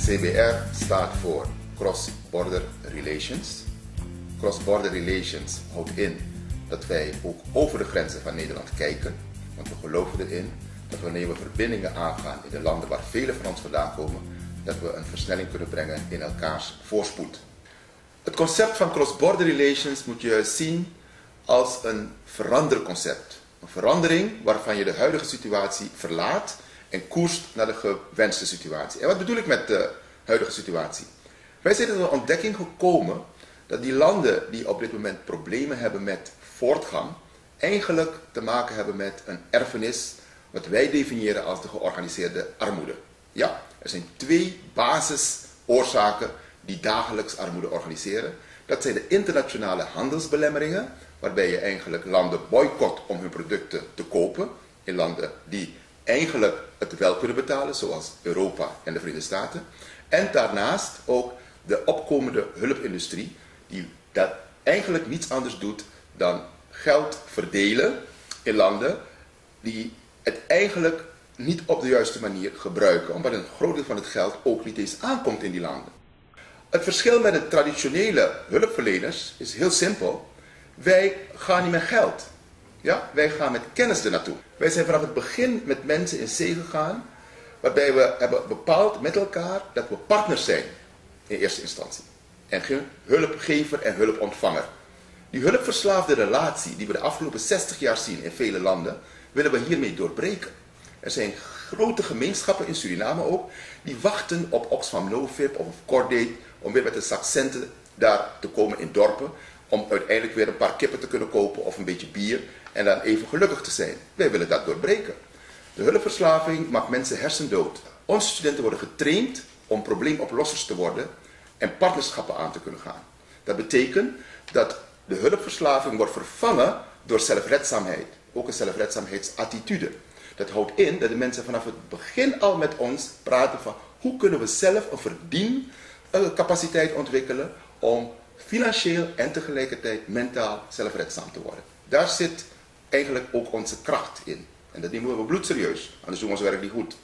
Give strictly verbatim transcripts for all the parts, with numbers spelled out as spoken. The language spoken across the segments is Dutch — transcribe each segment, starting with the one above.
C B R staat voor Cross Border Relations. Cross Border Relations houdt in dat wij ook over de grenzen van Nederland kijken. Want we geloven erin dat wanneer we verbindingen aangaan in de landen waar velen van ons vandaan komen, dat we een versnelling kunnen brengen in elkaars voorspoed. Het concept van Cross Border Relations moet je zien als een veranderconcept. Een verandering waarvan je de huidige situatie verlaat en koerst naar de gewenste situatie. En wat bedoel ik met de huidige situatie? Wij zijn tot de ontdekking gekomen dat die landen die op dit moment problemen hebben met voortgang, eigenlijk te maken hebben met een erfenis, wat wij definiëren als de georganiseerde armoede. Ja, er zijn twee basisoorzaken die dagelijks armoede organiseren. Dat zijn de internationale handelsbelemmeringen, waarbij je eigenlijk landen boycott om hun producten te kopen, in landen die eigenlijk het wel kunnen betalen, zoals Europa en de Verenigde Staten. En daarnaast ook de opkomende hulpindustrie, die dat eigenlijk niets anders doet dan geld verdelen in landen die het eigenlijk niet op de juiste manier gebruiken, omdat een groot deel van het geld ook niet eens aankomt in die landen. Het verschil met de traditionele hulpverleners is heel simpel. Wij gaan niet met geld. Ja? Wij gaan met kennis ernaartoe. Wij zijn vanaf het begin met mensen in zee gegaan, waarbij we hebben bepaald met elkaar dat we partners zijn in eerste instantie. En geen hulpgever en hulpontvanger. Die hulpverslaafde relatie die we de afgelopen zestig jaar zien in vele landen, willen we hiermee doorbreken. Er zijn grote gemeenschappen in Suriname ook, die wachten op Oxfam Novib of Cordate om weer met een zak centen daar te komen in dorpen, om uiteindelijk weer een paar kippen te kunnen kopen of een beetje bier en dan even gelukkig te zijn. Wij willen dat doorbreken. De hulpverslaving maakt mensen hersendood. Onze studenten worden getraind om probleemoplossers te worden en partnerschappen aan te kunnen gaan. Dat betekent dat de hulpverslaving wordt vervangen door zelfredzaamheid, ook een zelfredzaamheidsattitude. Dat houdt in dat de mensen vanaf het begin al met ons praten van hoe kunnen we zelf een verdiencapaciteit ontwikkelen om financieel en tegelijkertijd mentaal zelfredzaam te worden. Daar zit eigenlijk ook onze kracht in. En dat nemen we bloedserieus, anders doen we ons werk niet goed.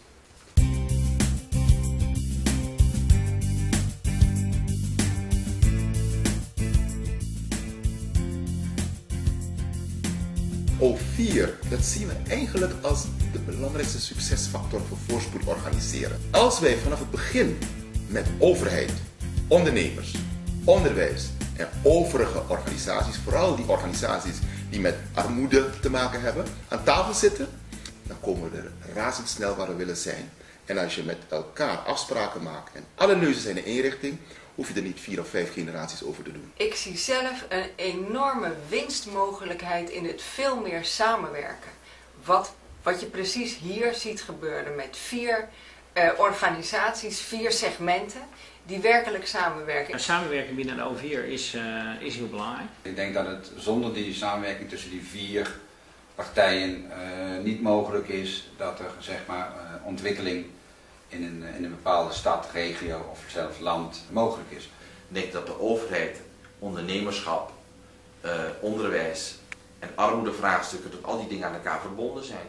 O vier, dat zien we eigenlijk als de belangrijkste succesfactor voor voorspoed organiseren. Als wij vanaf het begin met overheid, ondernemers, onderwijs en overige organisaties, vooral die organisaties die met armoede te maken hebben, aan tafel zitten, dan komen we er razendsnel waar we willen zijn. En als je met elkaar afspraken maakt en alle neuzen zijn in één richting, hoef je er niet vier of vijf generaties over te doen. Ik zie zelf een enorme winstmogelijkheid in het veel meer samenwerken. Wat, wat je precies hier ziet gebeuren met vier uh, organisaties, vier segmenten die werkelijk samenwerken. Samenwerking binnen de O vier is, uh, is heel belangrijk. Ik denk dat het zonder die samenwerking tussen die vier partijen uh, niet mogelijk is dat er zeg maar, uh, ontwikkeling in een, in een bepaalde stad, regio of zelfs land mogelijk is. Ik denk dat de overheid, ondernemerschap, uh, onderwijs en armoedevraagstukken, dat al die dingen aan elkaar verbonden zijn.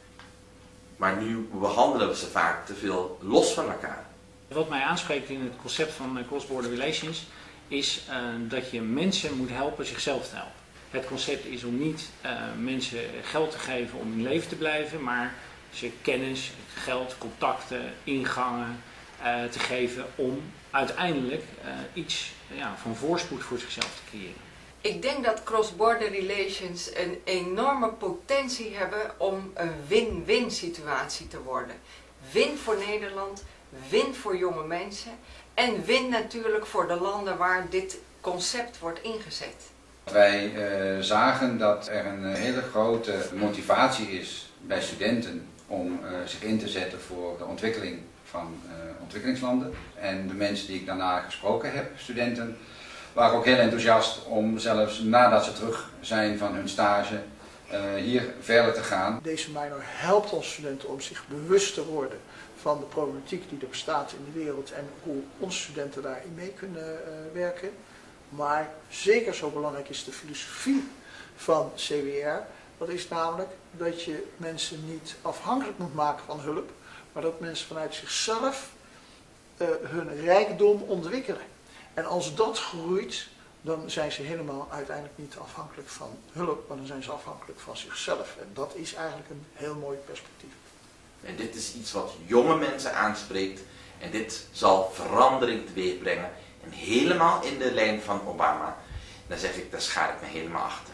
Maar nu behandelen we ze vaak te veel los van elkaar. Wat mij aanspreekt in het concept van cross-border relations is uh, dat je mensen moet helpen zichzelf te helpen. Het concept is om niet uh, mensen geld te geven om in leven te blijven, maar ze kennis, geld, contacten, ingangen uh, te geven om uiteindelijk uh, iets ja, van voorspoed voor zichzelf te creëren. Ik denk dat cross-border relations een enorme potentie hebben om een win-win situatie te worden. Win voor Nederland, win voor jonge mensen en win natuurlijk voor de landen waar dit concept wordt ingezet. Wij uh, zagen dat er een hele grote motivatie is bij studenten om uh, zich in te zetten voor de ontwikkeling van uh, ontwikkelingslanden. En de mensen die ik daarna gesproken heb, studenten, waren ook heel enthousiast om zelfs nadat ze terug zijn van hun stage uh, hier verder te gaan. Deze minor helpt ons studenten om zich bewust te worden van de problematiek die er bestaat in de wereld en hoe onze studenten daarin mee kunnen uh, werken. Maar zeker zo belangrijk is de filosofie van C W R. Dat is namelijk dat je mensen niet afhankelijk moet maken van hulp, maar dat mensen vanuit zichzelf uh, hun rijkdom ontwikkelen. En als dat groeit, dan zijn ze helemaal uiteindelijk niet afhankelijk van hulp, maar dan zijn ze afhankelijk van zichzelf. En dat is eigenlijk een heel mooi perspectief. En dit is iets wat jonge mensen aanspreekt en dit zal verandering teweeg brengen. En helemaal in de lijn van Obama. Dan zeg ik, daar schaar ik me helemaal achter.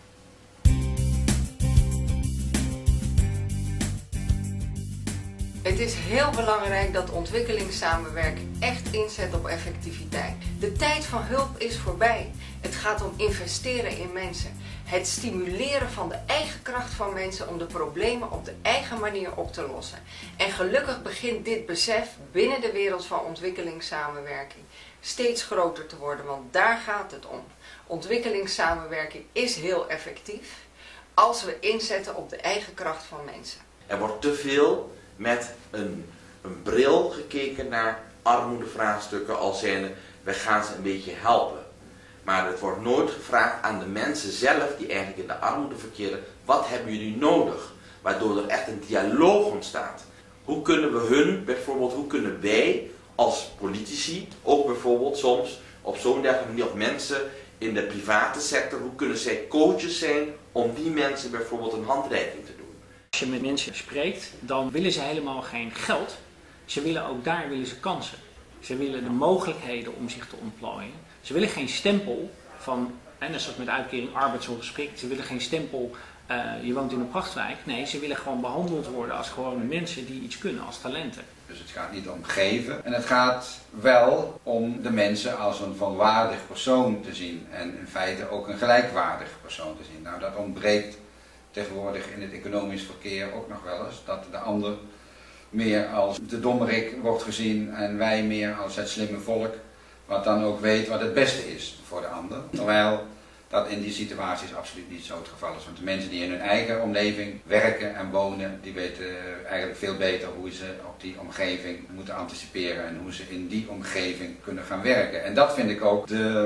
Het is heel belangrijk dat ontwikkelingssamenwerking echt inzet op effectiviteit. De tijd van hulp is voorbij. Het gaat om investeren in mensen. Het stimuleren van de eigen kracht van mensen om de problemen op de eigen manier op te lossen. En gelukkig begint dit besef binnen de wereld van ontwikkelingssamenwerking steeds groter te worden, want daar gaat het om. Ontwikkelingssamenwerking is heel effectief als we inzetten op de eigen kracht van mensen. Er wordt te veel met een, een bril gekeken naar armoedevraagstukken als zijnde, wij gaan ze een beetje helpen. Maar het wordt nooit gevraagd aan de mensen zelf die eigenlijk in de armoede verkeren, wat hebben jullie nodig? Waardoor er echt een dialoog ontstaat. Hoe kunnen we hun, bijvoorbeeld, hoe kunnen wij als politici, ook bijvoorbeeld soms op zo'n dergelijke manier, of mensen in de private sector, hoe kunnen zij coaches zijn om die mensen bijvoorbeeld een handreiking te doen? Als je met mensen spreekt, dan willen ze helemaal geen geld. Ze willen ook daar willen ze kansen. Ze willen de mogelijkheden om zich te ontplooien. Ze willen geen stempel van, en net zoals met uitkering arbeidsongeschikt, ze willen geen stempel, uh, je woont in een prachtwijk. Nee, ze willen gewoon behandeld worden als gewone mensen die iets kunnen, als talenten. Dus het gaat niet om geven. En het gaat wel om de mensen als een volwaardig persoon te zien. En in feite ook een gelijkwaardig persoon te zien. Nou, dat ontbreekt tegenwoordig in het economisch verkeer ook nog wel eens. Dat de ander meer als de dommerik wordt gezien en wij meer als het slimme volk. Wat dan ook weet wat het beste is voor de ander. Terwijl dat in die situaties absoluut niet zo het geval is. Want de mensen die in hun eigen omgeving werken en wonen, die weten eigenlijk veel beter hoe ze op die omgeving moeten anticiperen en hoe ze in die omgeving kunnen gaan werken. En dat vind ik ook de,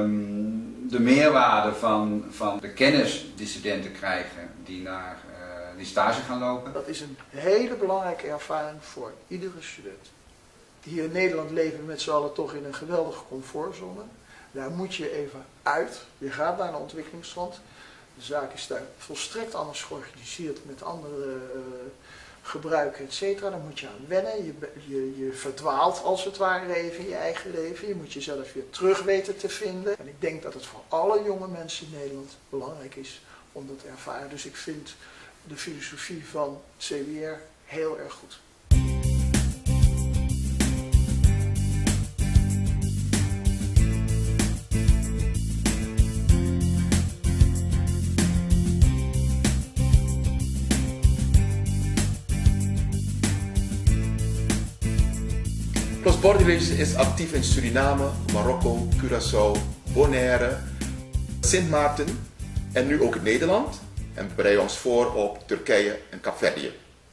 de meerwaarde van, van de kennis die studenten krijgen die naar uh, die stage gaan lopen. Dat is een hele belangrijke ervaring voor iedere student. Hier in Nederland leven we met z'n allen toch in een geweldige comfortzone. Daar moet je even uit. Je gaat naar een ontwikkelingsland. De zaak is daar volstrekt anders georganiseerd met andere uh, gebruiken, et cetera. Daar moet je aan wennen. Je, je, je verdwaalt als het ware even in je eigen leven. Je moet jezelf weer terug weten te vinden. En ik denk dat het voor alle jonge mensen in Nederland belangrijk is om dat te ervaren. Dus ik vind de filosofie van C W R heel erg goed. Cross Border Relations is actief in Suriname, Marokko, Curaçao, Bonaire, Sint Maarten en nu ook in Nederland. En we bereiden ons voor op Turkije en Kaapverdië.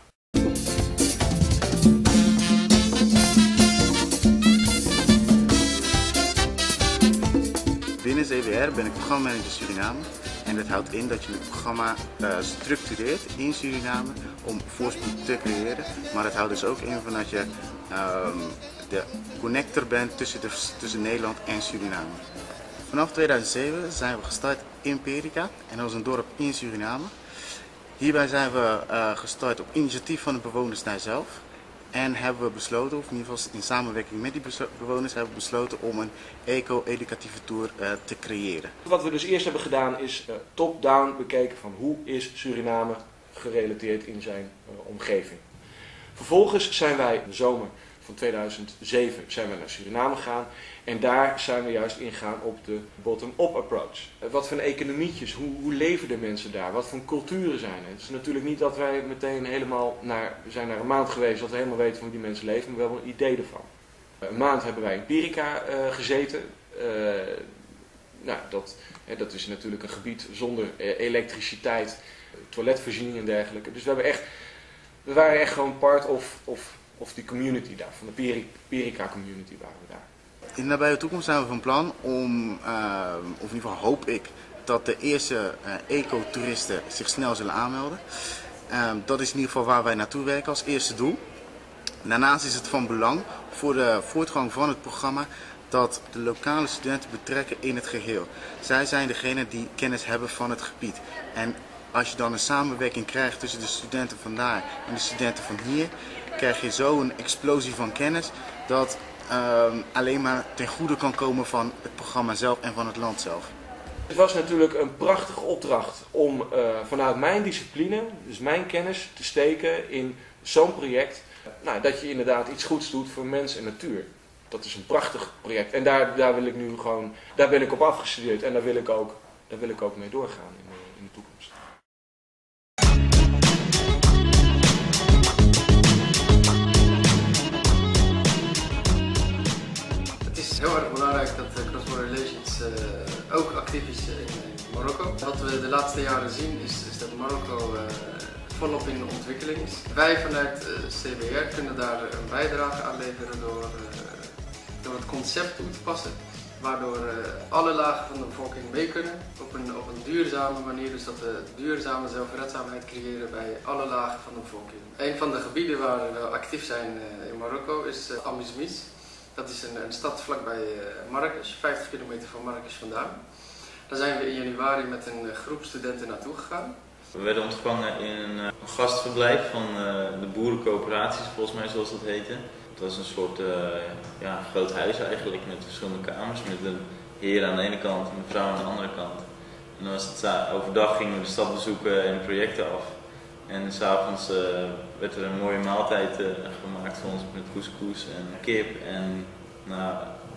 Binnen C W R ben ik programmamanager Suriname en dat houdt in dat je het programma uh, structureert in Suriname om voorspoed te creëren. Maar het houdt dus ook in van dat je um, de connector bent tussen, de, tussen Nederland en Suriname. Vanaf tweeduizend zeven zijn we gestart in Perica en dat was een dorp in Suriname. Hierbij zijn we uh, gestart op initiatief van de bewoners daar zelf. En hebben we besloten, of in ieder geval in samenwerking met die bewoners, hebben we besloten om een eco-educatieve tour uh, te creëren. Wat we dus eerst hebben gedaan is uh, top-down bekeken van hoe is Suriname gerelateerd in zijn uh, omgeving. Vervolgens zijn wij in de zomer van tweeduizend zeven zijn we naar Suriname gegaan en daar zijn we juist ingegaan op de bottom-up approach. Uh, wat voor economietjes, hoe, hoe leven de mensen daar, wat voor culturen zijn er. Het is natuurlijk niet dat wij meteen helemaal naar, we zijn naar een maand geweest dat we helemaal weten van hoe die mensen leven, maar we hebben een idee ervan. Uh, een maand hebben wij in Perica uh, gezeten. Uh, nou, dat, uh, dat is natuurlijk een gebied zonder uh, elektriciteit, uh, toiletvoorziening en dergelijke. Dus we hebben echt, we waren echt gewoon part of, of, of die community daar, van de Perica community waren we daar. In de nabije toekomst zijn we van plan om, uh, of in ieder geval hoop ik, dat de eerste uh, ecotoeristen zich snel zullen aanmelden. Uh, dat is in ieder geval waar wij naartoe werken als eerste doel. Daarnaast is het van belang voor de voortgang van het programma dat de lokale studenten betrekken in het geheel. Zij zijn degene die kennis hebben van het gebied. En als je dan een samenwerking krijgt tussen de studenten van daar en de studenten van hier, krijg je zo een explosie van kennis dat uh, alleen maar ten goede kan komen van het programma zelf en van het land zelf. Het was natuurlijk een prachtige opdracht om uh, vanuit mijn discipline, dus mijn kennis, te steken in zo'n project. Nou, dat je inderdaad iets goeds doet voor mens en natuur. Dat is een prachtig project. En daar, daar wil ik nu gewoon, daar ben ik op afgestudeerd en daar wil ik ook, daar wil ik ook mee doorgaan in de, in de toekomst. Het is heel erg belangrijk dat Cross Border Relations uh, ook actief is in, in Marokko. Wat we de laatste jaren zien is, is dat Marokko uh, volop in de ontwikkeling is. Wij vanuit uh, C B R kunnen daar een bijdrage aan leveren door, uh, door het concept toe te passen. Waardoor uh, alle lagen van de bevolking mee kunnen op een, op een duurzame manier. Dus dat we duurzame zelfredzaamheid creëren bij alle lagen van de bevolking. Een van de gebieden waar we actief zijn uh, in Marokko is uh, Amizmiz. Dat is een, een stad vlakbij uh, Marrakesh, vijftig kilometer van Marrakesh vandaan. Daar zijn we in januari met een uh, groep studenten naartoe gegaan. We werden ontvangen in een, uh, een gastverblijf van uh, de boerencoöperaties, volgens mij zoals dat heette. Het was een soort uh, ja, groot huis eigenlijk met verschillende kamers, met een heer aan de ene kant en een vrouw aan de andere kant. En dan was het, uh, overdag gingen we de stad bezoeken en projecten af. En s'avonds uh, werd er een mooie maaltijd uh, gemaakt voor ons met couscous en kip. En nou,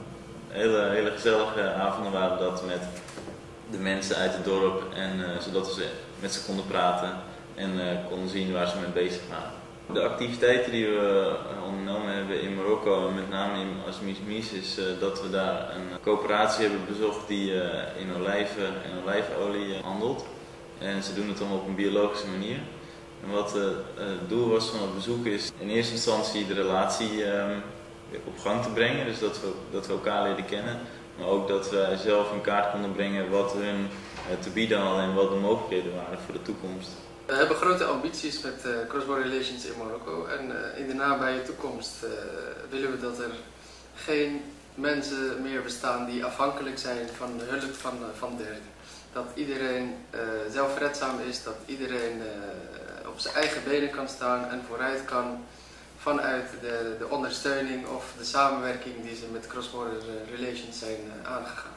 hele, hele gezellige avonden waren dat met de mensen uit het dorp. En, uh, zodat we met ze konden praten en uh, konden zien waar ze mee bezig waren. De activiteiten die we uh, ondernomen hebben in Marokko, met name in Amizmiz, is uh, dat we daar een coöperatie hebben bezocht die uh, in olijven en olijfolie uh, handelt. En ze doen het dan op een biologische manier. En wat uh, het doel was van het bezoek is in eerste instantie de relatie um, op gang te brengen. Dus dat we, dat we elkaar leren kennen. Maar ook dat wij zelf in kaart konden brengen wat hun uh, te bieden hadden en wat de mogelijkheden waren voor de toekomst. We hebben grote ambities met uh, Cross Border Relations in Marokko. En uh, in de nabije toekomst uh, willen we dat er geen mensen meer bestaan die afhankelijk zijn van de hulp van, uh, van derden. Dat iedereen uh, zelfredzaam is, dat iedereen uh, op zijn eigen benen kan staan en vooruit kan vanuit de, de ondersteuning of de samenwerking die ze met Cross Border Relations zijn uh, aangegaan.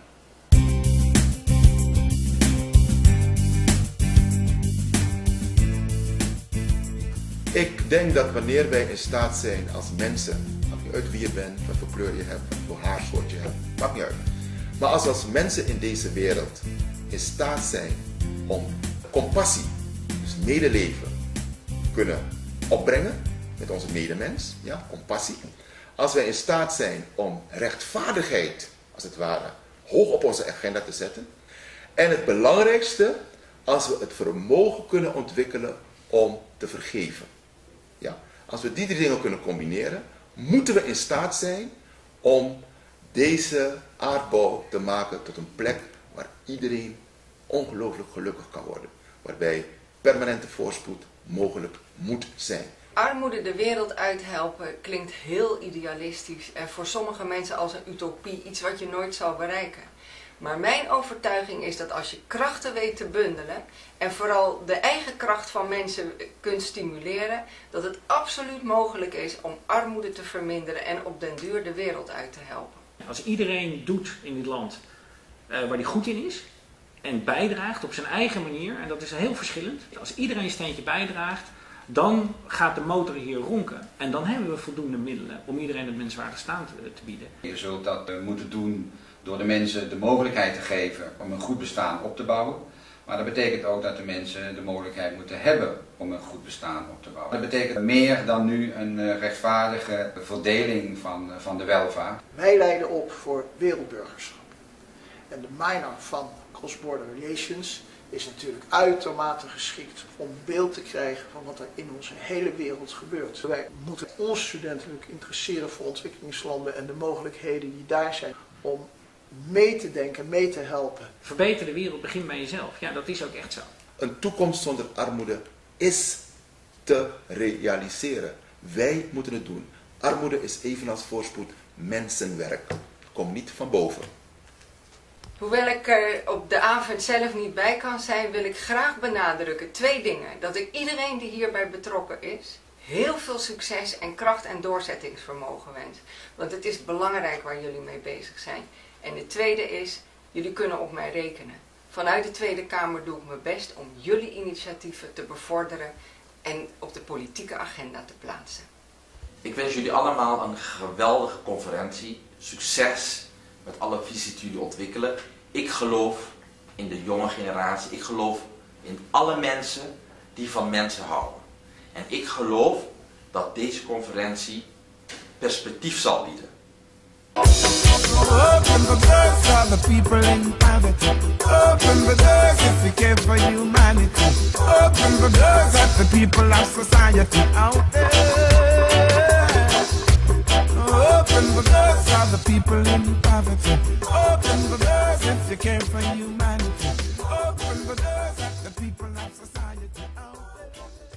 Ik denk dat wanneer wij in staat zijn als mensen, maakt niet uit wie je bent, wat voor kleur je hebt, wat voor haarsoort je hebt, maakt niet uit. Maar als we als mensen in deze wereld in staat zijn om compassie, dus medeleven, kunnen opbrengen met onze medemens, ja, compassie. Als wij in staat zijn om rechtvaardigheid, als het ware, hoog op onze agenda te zetten. En het belangrijkste, als we het vermogen kunnen ontwikkelen om te vergeven. Ja, als we die drie dingen kunnen combineren, moeten we in staat zijn om deze aardbol te maken tot een plek waar iedereen ongelooflijk gelukkig kan worden. Waarbij permanente voorspoed mogelijk moet zijn. Armoede de wereld uithelpen klinkt heel idealistisch en voor sommige mensen als een utopie, iets wat je nooit zal bereiken. Maar mijn overtuiging is dat als je krachten weet te bundelen en vooral de eigen kracht van mensen kunt stimuleren, dat het absoluut mogelijk is om armoede te verminderen en op den duur de wereld uit te helpen. Als iedereen doet in dit land uh, waar hij goed in is en bijdraagt op zijn eigen manier, en dat is heel verschillend, als iedereen een steentje bijdraagt, dan gaat de motor hier ronken. En dan hebben we voldoende middelen om iedereen het menswaardig staan te, te bieden. Je zult dat uh, moeten doen door de mensen de mogelijkheid te geven om een goed bestaan op te bouwen. Maar dat betekent ook dat de mensen de mogelijkheid moeten hebben om een goed bestaan op te bouwen. Dat betekent meer dan nu een uh, rechtvaardige verdeling van, uh, van de welvaart. Wij leiden op voor wereldburgerschap. En de minor van Cross Border Relations is natuurlijk uitermate geschikt om beeld te krijgen van wat er in onze hele wereld gebeurt. Wij moeten ons studenten interesseren voor ontwikkelingslanden en de mogelijkheden die daar zijn om mee te denken, mee te helpen. Verbeter de wereld, begin bij jezelf. Ja, dat is ook echt zo. Een toekomst zonder armoede is te realiseren. Wij moeten het doen. Armoede is evenals voorspoed mensenwerk. Komt niet van boven. Hoewel ik er op de avond zelf niet bij kan zijn, wil ik graag benadrukken twee dingen. Dat ik iedereen die hierbij betrokken is, heel veel succes en kracht en doorzettingsvermogen wens. Want het is belangrijk waar jullie mee bezig zijn. En de tweede is, jullie kunnen op mij rekenen. Vanuit de Tweede Kamer doe ik mijn best om jullie initiatieven te bevorderen en op de politieke agenda te plaatsen. Ik wens jullie allemaal een geweldige conferentie. Succes met alle visies die jullie ontwikkelen. Ik geloof in de jonge generatie. Ik geloof in alle mensen die van mensen houden. En ik geloof dat deze conferentie perspectief zal bieden. Open the doors for the people in poverty. Open the doors if you care for humanity. Open the doors at the people of society out there. Open the doors for the people in poverty. Open the doors if you care for humanity. Open the doors at the people of society out there.